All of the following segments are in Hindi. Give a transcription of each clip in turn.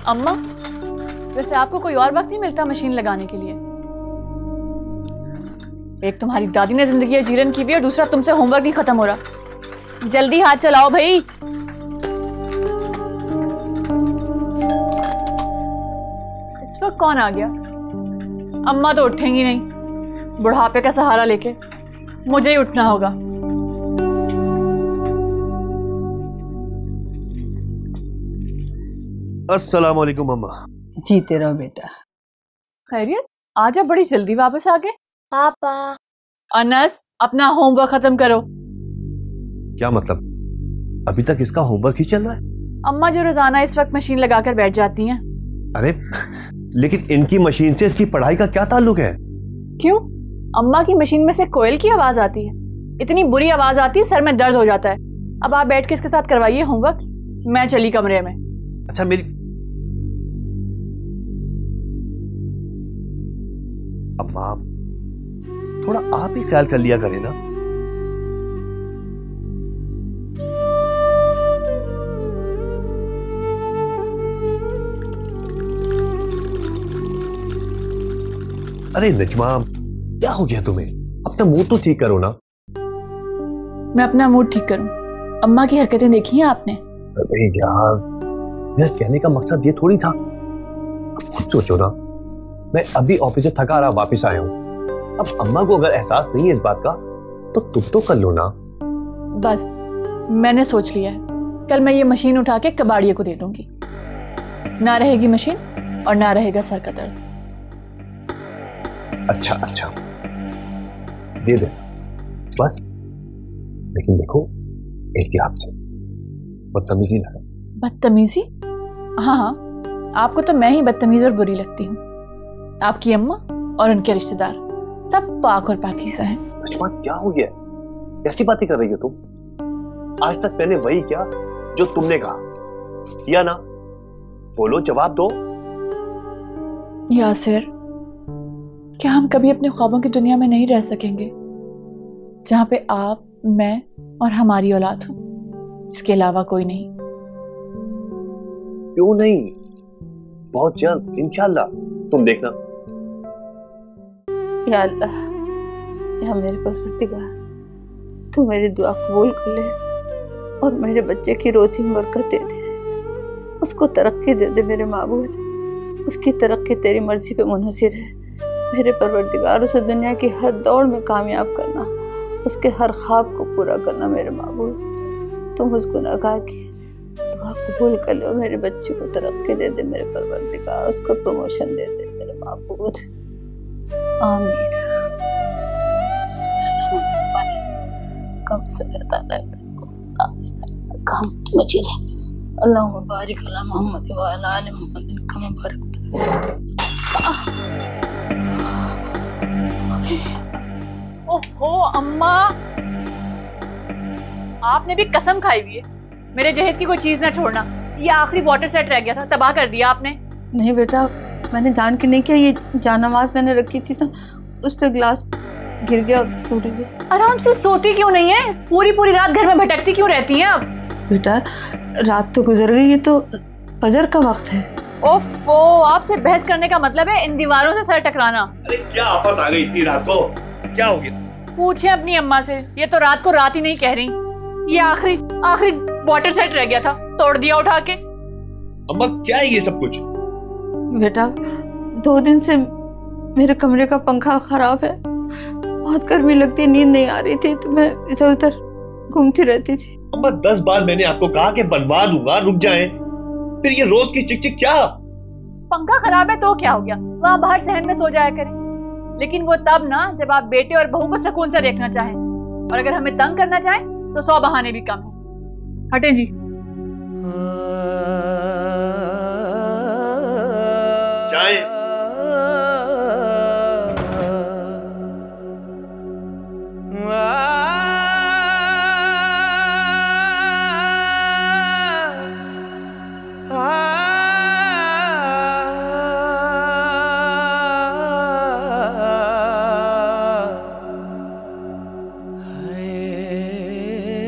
अम्मा, वैसे आपको कोई और वक्त नहीं मिलता मशीन लगाने के लिए? एक तुम्हारी दादी ने जिंदगी जीरन की हुई और दूसरा तुमसे होमवर्क नहीं खत्म हो रहा। जल्दी हाथ चलाओ भाई। इस वक्त कौन आ गया? अम्मा तो उठेंगी नहीं, बुढ़ापे का सहारा लेके मुझे ही उठना होगा। अस्सलाम वालेकुम अम्मा। जीते रहो बेटा। खैरियत? आज आप बड़ी जल्दी वापस आ गए। पापा। अनस, अपना होमवर्क खत्म करो। क्या मतलब? अभी तक इसका होमवर्क ही चल रहा है? अम्मा जो रोजाना इस वक्त मशीन लगाकर बैठ जाती हैं। अरे लेकिन इनकी मशीन से इसकी पढ़ाई का क्या ताल्लुक है? क्यों? अम्मा की मशीन में से कोयल की आवाज आती है, इतनी बुरी आवाज आती है, सर में दर्द हो जाता है। अब आप बैठ के इसके साथ करवाइए होमवर्क, मैं चली कमरे में। अच्छा मेरी अम्मा, थोड़ा आप ही ख्याल कर लिया करें ना। अरे नजमा, क्या हो गया तुम्हें? अपना मूड तो ठीक करो ना। मैं अपना मूड ठीक करूं? अम्मा की हरकतें देखी हैं आपने? अरे यार, मेरा कहने का मकसद ये थोड़ी था। अब खुद सोचो ना, मैं अभी ऑफिस से थका रहा वापस आया हूं। अब अम्मा को अगर एहसास नहीं है इस बात का तो तुम तो कर लो ना। बस मैंने सोच लिया है, कल मैं ये मशीन उठा के कबाड़िए को दे दूंगी। ना रहेगी मशीन और ना रहेगा सर का दर्द। अच्छा अच्छा, दे दे बस, लेकिन देखो एहतियात से, बदतमीजी ना। बदतमीजी? हाँ हाँ, आपको तो मैं ही बदतमीज और बुरी लगती हूँ। आपकी अम्मा और उनके रिश्तेदार सब पाक और पाकीज़ा हैं। नजमा, क्या हो गया? कैसी बातें कर रही हो तुम? आज तक मैंने वही किया जो तुमने कहा, या ना? बोलो, जवाब दो। यासिर, क्या हम कभी अपने ख्वाबों की दुनिया में नहीं रह सकेंगे जहां पे आप, मैं और हमारी औलाद हो, इसके अलावा कोई नहीं? क्यों नहीं? बहुत जल्द इंशाल्लाह, तुम देखना। या अल्लाह, या मेरे परवरदिगार, तू मेरी दुआ कबूल कर ले और मेरे बच्चे की रोज़ी में बरकत दे दे, उसको तरक्की दे दे मेरे माबूद। उसकी तरक्की तेरी मर्जी पे मुनहसिर है मेरे परवरदिगार। उसे दुनिया की हर दौड़ में कामयाब करना, उसके हर ख्वाब को पूरा करना मेरे माबूद। तुम उस गुनहगार की दुआ कबूल कर लो, मेरे बच्चे को तरक्की दे दे मेरे परवरदिगार, उसको प्रमोशन दे दे मेरे माबूद। आमीन। अल्लाहुम्मा बारिक अला मुहम्मद व अला आलि मुहम्मद कमा बारकत। ओहो अम्मा, आपने भी कसम खाई हुई है मेरे जहेज की कोई चीज ना छोड़ना। ये आखिरी वाटर सेट रह गया था, तबाह कर दिया आपने। नहीं बेटा, मैंने जान के नहीं किया। ये जानमाज मैंने रखी थी तो उस पर ग्लास गिर गया, टूट गया। आराम से सोती क्यों नहीं है? पूरी पूरी रात घर में भटकती क्यों रहती हैं आप? बेटा, रात तो गुजर गई, ये तो फजर का वक्त है। ओफो, आपसे बहस करने का मतलब है इन दीवारों से सर टकराना। अरे क्या आफत आ गई इतनी रात को? क्या हो गया? पूछे अपनी अम्मा से, ये तो रात को रात ही नहीं कह रही। ये आखिरी वाटर सेट रह गया था, तोड़ दिया उठा के। अम्मा क्या है ये सब कुछ? बेटा, 2 दिन से मेरे कमरे का पंखा खराब है, बहुत गर्मी लगती है, नींद नहीं आ रही थी तो मैं इधर उधर घूमती रहती थी। अम्मा 10 बार मैंने आपको कहा कि बनवा दूंगा, रुक जाएं। फिर ये रोज की चिक चिक क्या? पंखा खराब है तो क्या हो गया, वहाँ बाहर सहन में सो जाया करें। लेकिन वो तब ना जब आप बेटे और बहू को सुकून से देखना चाहें, और अगर हमें तंग करना चाहें तो 100 बहाने भी कम है। हटें जी। चाय।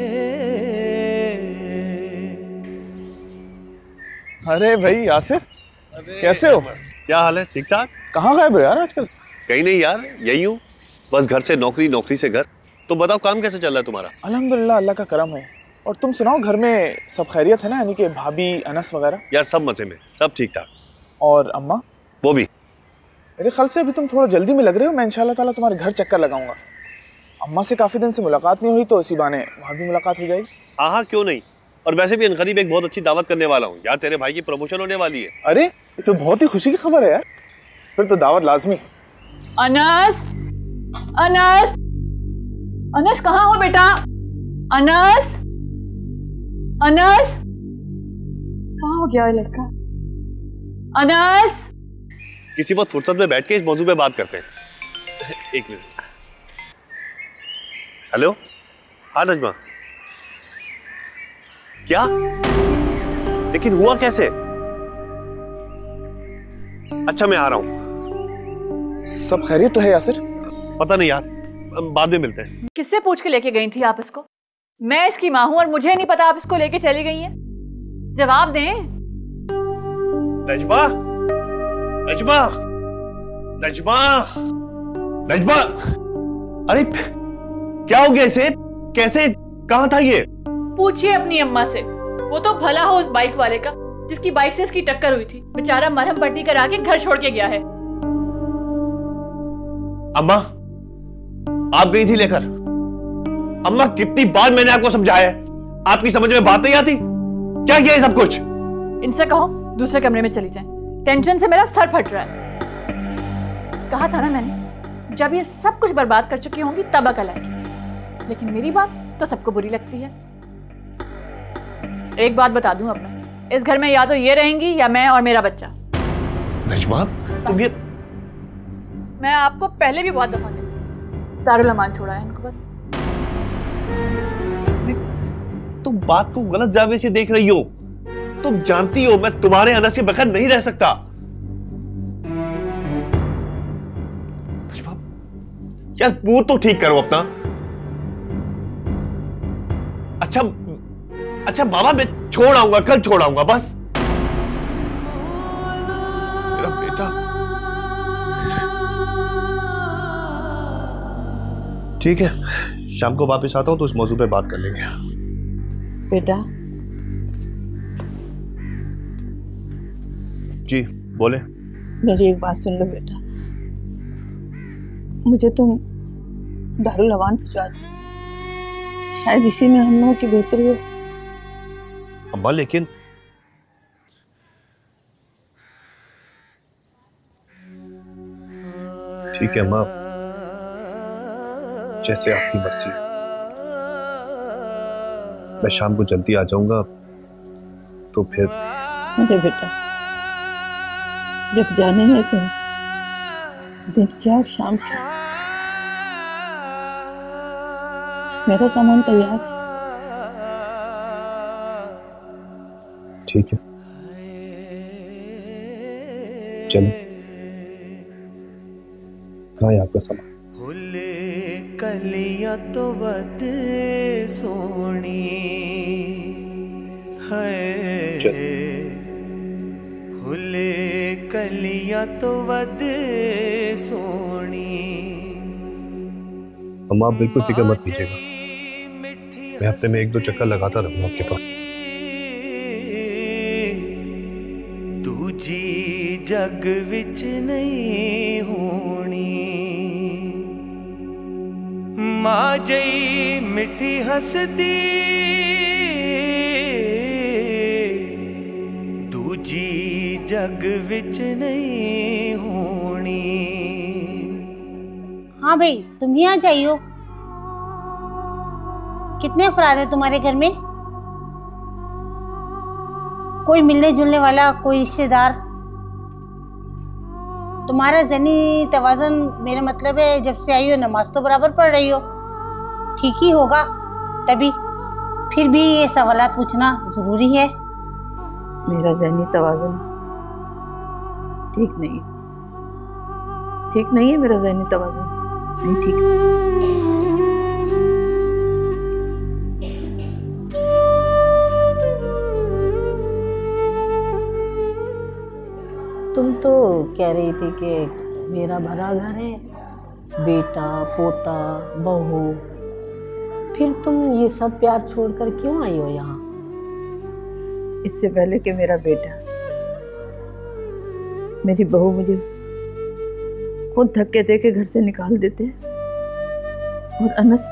अरे भाई यासिर, कैसे हो? क्या हाल है? ठीक ठाक। कहाँ गए हो यार आजकल? कहीं नहीं यार, यही हूँ, बस घर से नौकरी, नौकरी से घर। तो बताओ काम कैसे चल रहा है तुम्हारा? अल्हम्दुलिल्लाह, अल्लाह का करम है। और तुम सुनाओ, घर में सब खैरियत है ना? यानी कि भाभी, अनस वगैरह? यार सब मजे में, सब ठीक ठाक। और अम्मा? वो भी। मेरे ख्याल से अभी तुम थोड़ा जल्दी में लग रहे हो। मैं इंशाल्लाह ताला तुम्हारे घर चक्कर लगाऊंगा। अम्मा से काफी दिन से मुलाकात नहीं हुई, तो इसी बहाने वहाँ भी मुलाकात हो जाएगी। हाँ, क्यों नहीं। और वैसे भी अनकरीब एक बहुत अच्छी दावत करने वाला हूँ यार, तेरे भाई की प्रमोशन होने वाली है। अरे ये तो बहुत ही खुशी की खबर है यार, फिर तो दावत लाजमी। अनस, अनस, अनस कहाँ हो बेटा? अनस, अनस, कहाँ हो गया ये लड़का? अनस, किसी वक्त फुर्सत में बैठ के इस मौजू पे बात करते हैं। एक मिनट। हेलो, हाँ नजमा। क्या? लेकिन हुआ कैसे? अच्छा मैं आ रहा हूं। सब खैरियत तो है यासिर? पता नहीं यार, बाद में मिलते हैं। किससे पूछ के लेके गई थी आप इसको? मैं इसकी माँ हूं और मुझे नहीं पता आप इसको लेके चली गई हैं। जवाब दें। नजमा, नजमा, नजमा, नजमा, अरे क्या हो गया इसे? कैसे, कहाँ था ये? पूछिए अपनी अम्मा से। वो तो भला हो उस बाइक वाले का जिसकी बाइक से इसकी टक्कर हुई थी। बेचारा मरहम पट्टी करा के घर छोड़ के गया है। अम्मा, आप गई थी लेकर? अम्मा कितनी बार मैंने आपको समझाया है, आपकी समझ में बात नहीं आती? क्या किया ये सब कुछ? इनसे कहो दूसरे कमरे में चली जाएं। टेंशन से मेरा सर फट रहा है। कहा था ना मैंने, जब ये सब कुछ बर्बाद कर चुकी होंगी तब अकल आएगी। लेकिन मेरी बात तो सबको बुरी लगती है। एक बात बता दूं अपना, इस घर में या तो ये रहेंगी या मैं और मेरा बच्चा। नजमा, तुम ये... मैं आपको पहले भी बहुत दफा कही, दारुल अमान छोड़ा है इनको बस। तुम बात को गलत जावे से देख रही हो। तुम जानती हो मैं तुम्हारे अनस के बगैर नहीं रह सकता। यार मूड तो ठीक करो अपना। अच्छा बाबा, मैं छोड़ आऊंगा, कल छोड़ आऊंगा बस। मेरा बेटा। ठीक है, शाम को वापस आता हूं तो इस मौजू पे बात कर लेंगे। बेटा, जी बोले। मेरी एक बात सुन लो बेटा, मुझे तुम दारुल अमान पहुंचा दो। शायद इसी में हम लोगों की बेहतरी हो। अम्मा लेकिन ठीक है अम्मा, जैसे आपकी मर्जी है। मैं शाम को जल्दी आ जाऊंगा, तो फिर। अरे बेटा, जब जाने हैं तो दिन क्या और शाम क्या। मेरा सामान तैयार है। ठीक है, चलो। कहाँ है आपका सामान? हुले कलियां तो वद सोनी है, हुले कलियां तो वद सोनी। अम्मा आप बिल्कुल फिक्र मत कीजिएगा, मैं हफ्ते में 1-2 चक्कर लगाता रहूंगा आपके पास। दूजी जग विच नहीं होनी, मां जई मिठी हसदी, दूजी जग विच नहीं होनी। हाँ भाई, तुम ही आ जाइयो। कितने अफराद है तुम्हारे घर में? कोई मिलने जुलने वाला, कोई रिश्तेदार? तुम्हारा ज़हनी तवाज़ुन, मेरा मतलब है जब से आई हो नमाज तो बराबर पढ़ रही हो, ठीक ही होगा तभी। फिर भी ये सवालात पूछना ज़रूरी है। मेरा ज़हनी तवाज़ुन ठीक नहीं, ठीक नहीं है। मेरा ज़हनी तवाज़ुन नहीं ठीक। तुम तो कह रही थी कि मेरा भरा घर है, बेटा पोता बहू, फिर तुम ये सब प्यार छोड़कर क्यों आई हो यहाँ? इससे पहले कि मेरा बेटा, मेरी बहू मुझे खुद धक्के दे के घर से निकाल देते और अनस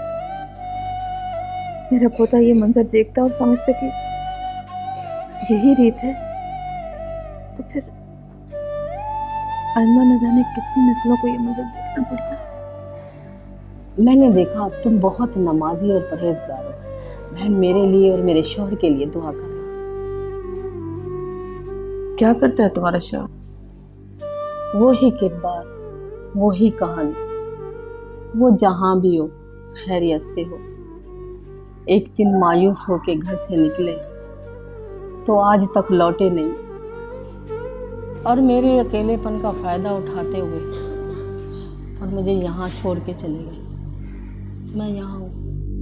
मेरा पोता ये मंजर देखता और समझता कि यही रीत है, तो फिर अल्लाह न जाने कितनी नस्लों को ये मंजर देखना पड़ता है। मैंने देखा तुम बहुत नमाजी और परहेजगार हो। बहन, मेरे लिए और मेरे शौहर के लिए दुआ करना। क्या करता है तुम्हारा शौहर? वही किरदार, वही कहानी, वो जहां भी हो खैरियत से हो। एक दिन मायूस होके घर से निकले तो आज तक लौटे नहीं, और मेरे अकेलेपन का फायदा उठाते हुए और मुझे यहाँ छोड़ के चले गए। मैं यहाँ हूँ।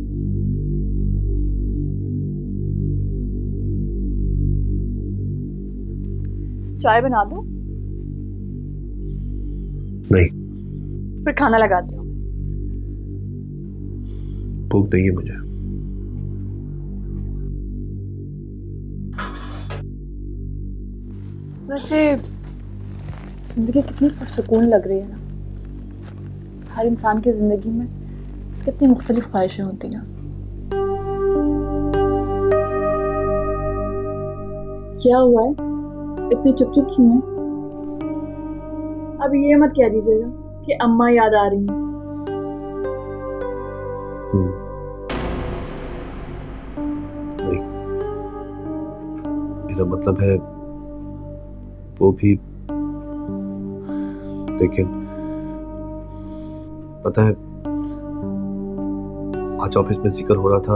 चाय बना दूं? नहीं। फिर खाना लगाती हूँ। भूख नहीं है मुझे। वैसे जिंदगी कितनी पुरसुकून लग रही है ना। हर इंसान की जिंदगी में कितनी मुख्तलिफ ख्वाहिशें होती हैं। क्या हुआ है? इतने चुप चुप क्यों है? अब ये मत कह दीजिएगा कि अम्मा याद आ रही हैं। नहीं, मेरा मतलब है वो भी, लेकिन पता है आज ऑफिस में जिक्र हो रहा था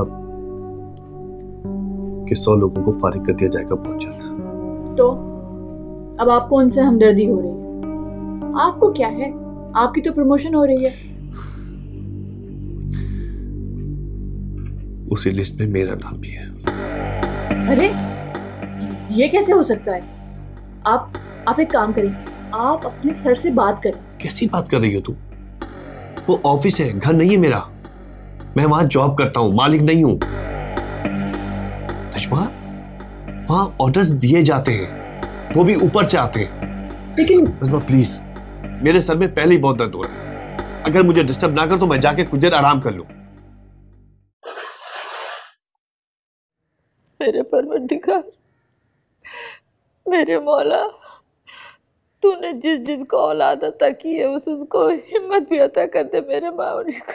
कि 100 लोगों को फारिग कर दिया जाएगा बहुत जल्द। तो अब आपको उनसे हमदर्दी हो रही है? आपको क्या है, आपकी तो प्रमोशन हो रही है। उसी लिस्ट में मेरा नाम भी है। अरे ये कैसे हो सकता है? आप एक काम करें, आप अपने सर से बात करें। कैसी बात कर रही हो तुम? वो ऑफिस है, घर नहीं है मेरा। मैं वहां जॉब करता हूं, मालिक नहीं हूं। तशमा, वहां ऑर्डर्स दिए जाते हैं, वो भी ऊपर से आते हैं। लेकिन तशमा प्लीज, मेरे सर में पहले ही बहुत दर्द हो रहा है। अगर मुझे डिस्टर्ब ना कर तो मैं जाके कुछ देर आराम कर लूं। मेरे परवरदिगार, मेरे मौला, तूने जिस जिसको औलाद अता की है उसको हिम्मत भी अता कर दे। मेरे मावली को,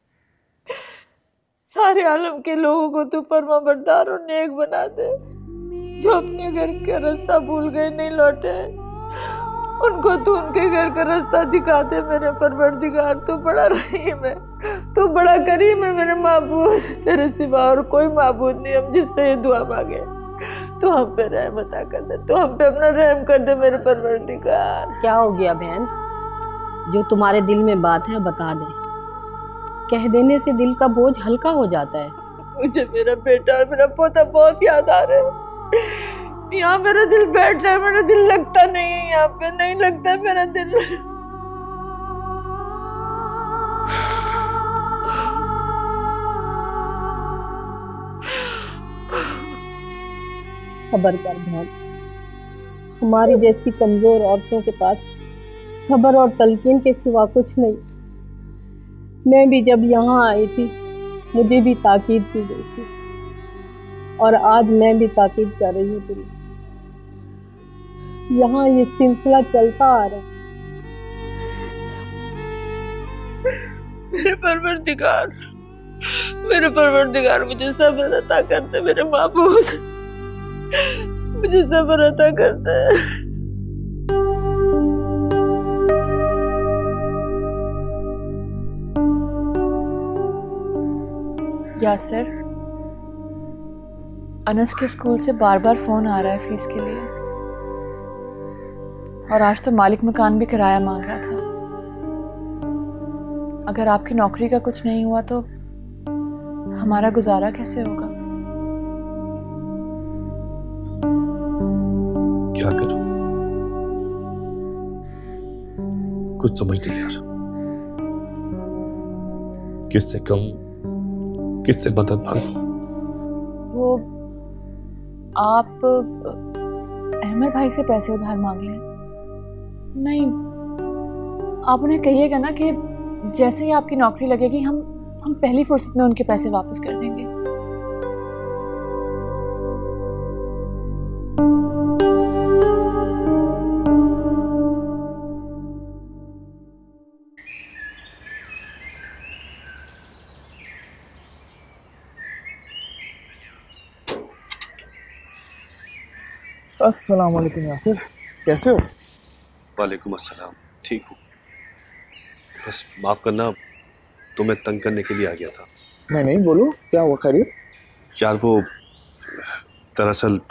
सारे आलम के लोगों को तू फरमाबरदार और नेक बना दे। जो अपने घर का रास्ता भूल गए, नहीं लौटे, उनको तू उनके घर का रास्ता दिखा दे। मेरे परवरदिगार, तू बड़ा रहीम है, तू बड़ा करीम है। मेरे माबूद, तेरे सिवा और कोई माबूद नहीं हम जिससे ये दुआ मांगे। तू हम पे रहम अता कर दे, तू हम पे अपना रहम कर दे मेरे परवरदिगार। क्या हो गया बहन? जो तुम्हारे दिल में बात है बता दे। कह देने से दिल का बोझ हल्का हो जाता है। मुझे मेरा बेटा और मेरा पोता बहुत याद आ रहे हैं। यहाँ मेरा दिल बैठ रहा है, मेरा दिल लगता नहीं है, यहाँ पे नहीं लगता मेरा दिल। सब्र कर बहन, हमारी जैसी कमजोर औरतों के पास सब्र और तलकीन के सिवा कुछ नहीं। मैं भी जब यहाँ आई थी मुझे भी ताकीद की गई थी, और आज मैं भी ताकीद कर रही हूँ तुम्हें। यहाँ ये सिलसिला चलता आ रहा है। मेरे परवरदिगार मुझे सब्र अता कर दे। मेरे माबूद, मुझे सब्र अता कर दे। यासिर, अनस के स्कूल से बार बार फोन आ रहा है फीस के लिए, और आज तो मालिक मकान भी किराया मांग रहा था। अगर आपकी नौकरी का कुछ नहीं हुआ तो हमारा गुजारा कैसे होगा? क्या करूं? कुछ समझ नहीं यार, किससे कहूं, किससे मदद मांगूं? वो आप अहमद भाई से पैसे उधार मांग लें। नहीं, आप उन्हें कहिएगा ना कि जैसे ही आपकी नौकरी लगेगी हम पहली फुर्सत में उनके पैसे वापस कर देंगे। अस्सलाम वालेकुम यासिर, कैसे हो? वालेकुम अस्सलाम, ठीक हूँ। बस माफ करना, तुम्हें तंग करने के लिए आ गया था। नहीं, बोलो, क्या हुआ? खैरियत? यार वो दरअसल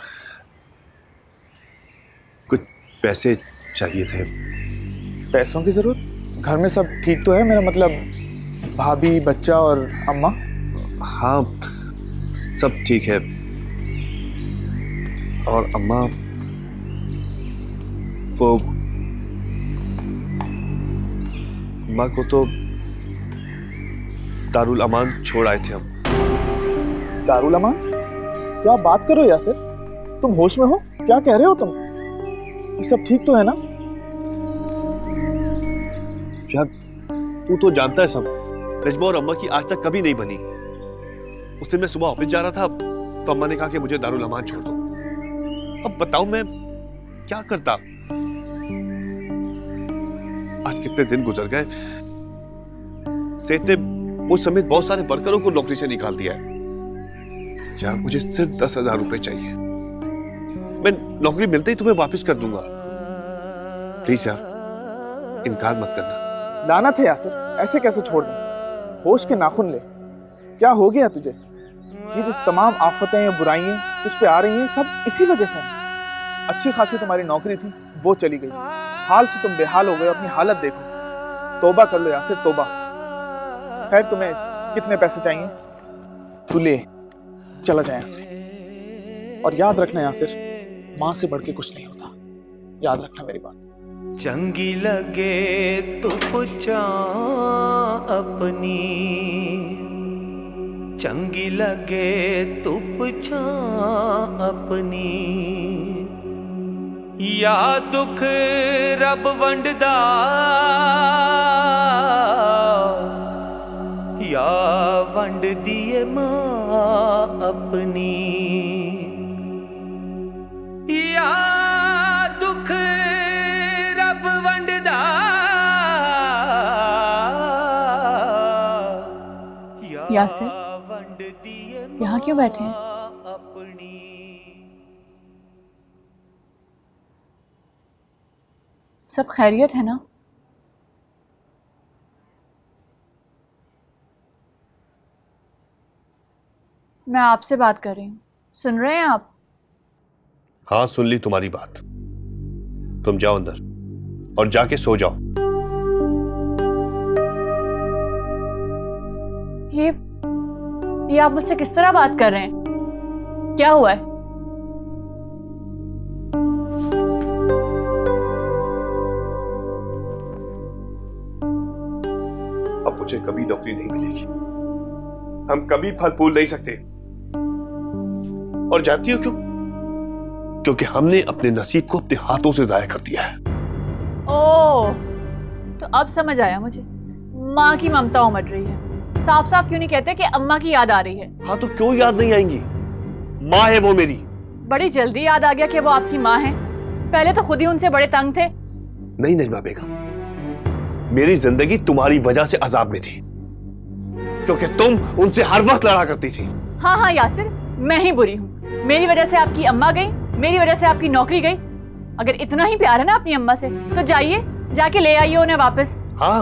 कुछ पैसे चाहिए थे। पैसों की जरूरत? घर में सब ठीक तो है? मेरा मतलब भाभी, बच्चा और अम्मा? हाँ, सब ठीक है। और अम्मा वो अम्मा को तो दारुल अमान छोड़ आए थे हम। दारुल अमान? क्या बात कर रहे हो यासिर? तुम होश में हो? क्या कह रहे हो तुम? ये सब ठीक तो है ना? यार तू तो जानता है सब, नजमा और अम्मा की आज तक कभी नहीं बनी। उस दिन मैं सुबह ऑफिस जा रहा था तो अम्मा ने कहा कि मुझे दारुल अमान छोड़ दो। अब बताओ मैं क्या करता? आज कितने दिन गुजर गए, सेठ ने उस समेत बहुत सारे वर्करों को नौकरी से निकाल दिया है। यार मुझे सिर्फ 10,000 रुपए चाहिए। मैं नौकरी मिलते ही तुम्हें वापस कर दूंगा। प्लीज यार, इनकार मत करना। लानत है यासिर, ऐसे कैसे छोड़ दें? होश के नाखून ले। क्या हो गया तुझे? ये जो तमाम आफतें या बुराइयां तुझ पे आ रही हैं, सब इसी वजह से हैं। अच्छी खासी तुम्हारी नौकरी थी, वो चली गई। हाल से तुम बेहाल हो गए, अपनी हालत देखो। तौबा कर लो यासिर, तौबा। खैर, तुम्हें कितने पैसे चाहिए? तू ले, चला जाए यहाँ से। और याद रखना यासिर, माँ से बढ़ के कुछ नहीं होता। याद रखना मेरी बात। चंगी लगे तो पुछा अपनी, चंगी लगे तो पुछा अपनी, या दुख रब वंडदा या वंड दिए मां अपनी, या दुख रब वंडदा यासिर, यहाँ क्यों बैठे हैं? सब खैरियत है ना? मैं आपसे बात कर रही हूँ, सुन रहे हैं आप? हाँ, सुन ली तुम्हारी बात। तुम जाओ अंदर और जाके सो जाओ। ये आप मुझसे किस तरह बात कर रहे हैं? क्या हुआ है? अब मुझे कभी नौकरी नहीं मिलेगी, हम कभी फल फूल नहीं सकते। और जानती हो क्यों? क्योंकि हमने अपने नसीब को अपने हाथों से जाया कर दिया है। ओह, तो अब समझ आया मुझे। माँ की ममता उमड़ रही है। साफ साफ क्यों नहीं कहते कि अम्मा की याद आ रही है? हाँ, तो क्यों याद नहीं आएंगी? माँ है वो मेरी। बड़ी जल्दी याद आ गया कि वो आपकी माँ है। पहले तो खुद ही उनसे बड़े तंग थे। नहीं नजमा बेगम, मेरी जिंदगी तुम्हारी वजह से अजाब में थी, क्योंकि तुम उनसे हर वक्त लड़ा करती थी। हाँ यासिर, मैं ही बुरी हूँ। मेरी वजह से आपकी अम्मा गई, मेरी वजह से आपकी नौकरी गई। अगर इतना ही प्यार है ना अपनी अम्मा से, तो जाइए, जाके ले आइए उन्हें वापस। हाँ,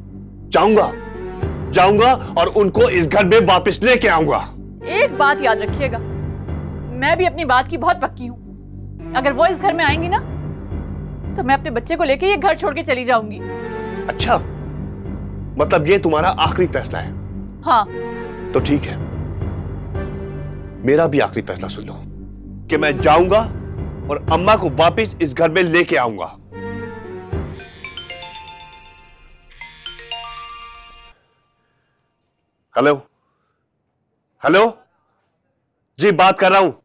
जाऊंगा और उनको इस घर में वापस लेके आऊंगा। एक बात याद रखिएगा, मैं भी अपनी बात की बहुत पक्की हूँ। अगर वो इस घर में आएंगी ना, तो मैं अपने बच्चे को लेके ये घर छोड़ के चली जाऊंगी। अच्छा, मतलब ये तुम्हारा आखिरी फैसला है? हाँ। तो ठीक है, मेरा भी आखिरी फैसला सुन लो कि मैं जाऊंगा और अम्मा को वापस इस घर में लेके आऊंगा। हेलो हेलो जी, बात कर रहा हूं।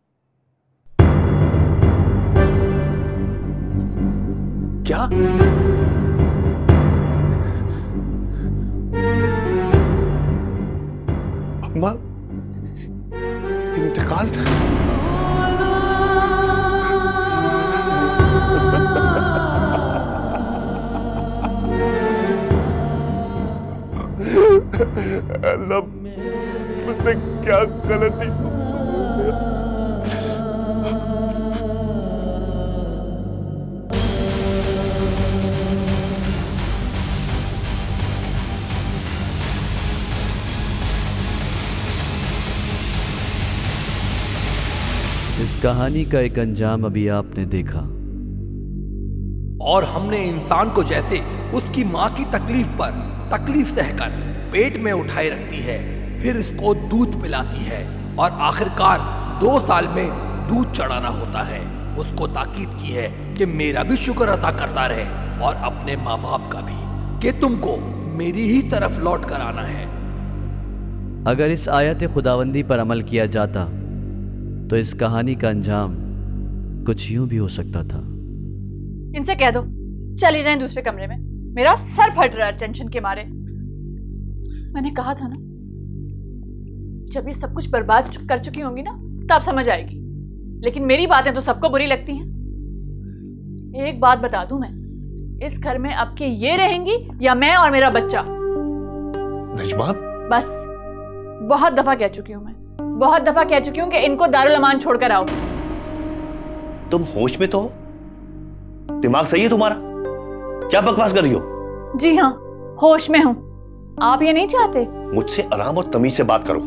क्या? अम्मा इंतकाल? अल्लाह, मुझसे क्या गलती? इस कहानी का एक अंजाम अभी आपने देखा। और हमने इंसान को जैसे उसकी माँ की तकलीफ पर तकलीफ सहकर पेट में उठाए रखती है, फिर इसको दूध पिलाती है और आखिरकार 2 साल में दूध चढ़ाना होता है, उसको ताकीद की है कि मेरा भी शुक्र अदा करता रहे और अपने माँ बाप का भी, कि तुमको मेरी ही तरफ लौट कर आना है। अगर इस आयत खुदावंदी पर अमल किया जाता तो इस कहानी का अंजाम कुछ यूं भी हो सकता था। इनसे कह दो चली जाएं दूसरे कमरे में, मेरा सर फट रहा है टेंशन के मारे। मैंने कहा था ना, जब ये सब कुछ बर्बाद कर चुकी होंगी ना तब समझ आएगी, लेकिन मेरी बातें तो सबको बुरी लगती हैं। एक बात बता दूं मैं, इस घर में अब के ये रहेंगी या मैं और मेरा बच्चा। नजमा, बस बहुत दफा कह चुकी हूं मैं, बहुत दफा कह चुकी हूं कि इनको दारुल अमान छोड़कर आओ। तुम होश में तो हो? दिमाग सही है तुम्हारा? क्या बकवास कर रही हो? जी हाँ, होश में हूं। आप ये नहीं चाहते? मुझसे आराम और तमीज से बात करो।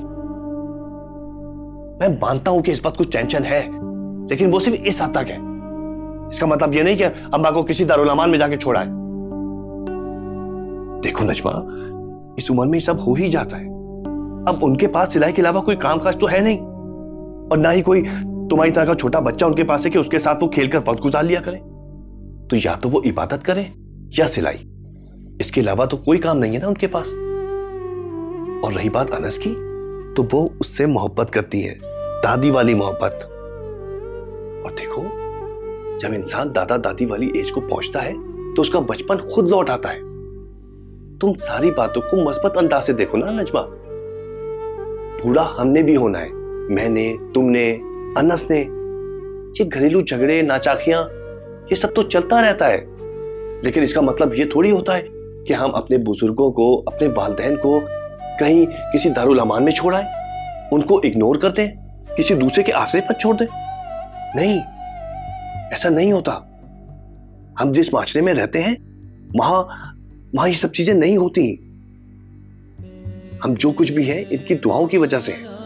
मैं मानता हूं कि इस बात कुछ टेंशन है, लेकिन वो सिर्फ इस हद तक है। इसका मतलब ये नहीं कि अम्मा को किसी दारुल अमान में जाके छोड़ा है। देखो नजमा, इस उम्र में सब हो ही जाता है। अब उनके पास सिलाई के अलावा कोई कामकाज तो है नहीं, और ना ही कोई तुम्हारी तरह का छोटा बच्चा उनके पास है कि उसके साथ वो खेलकर वक्त गुजार लिया करे। तो या तो वो इबादत करे या सिलाई, इसके अलावा तो कोई काम नहीं है ना उनके पास। और रही बात अनस की, तो वो उससे मोहब्बत करती है, दादी वाली मोहब्बत। और देखो, जब इंसान दादा दादी वाली एज को पहुंचता है तो उसका बचपन खुद लौट आता है। तुम सारी बातों को मस्बत अंदाज से देखो ना नजमा। बूढ़ा हमने भी होना है, मैंने, तुमने, अनस ने। ये घरेलू झगड़े, नाचाखियां, ये सब तो चलता रहता है, लेकिन इसका मतलब ये थोड़ी होता है कि हम अपने बुजुर्गों को, अपने वालिदैन को कहीं किसी दारुल अमान में छोड़ आए, उनको इग्नोर कर दें, किसी दूसरे के आश्रय पर छोड़ दें। नहीं, ऐसा नहीं होता। हम जिस माशरे में रहते हैं वहां ये सब चीजें नहीं होती। हम जो कुछ भी है इनकी दुआओं की वजह से है।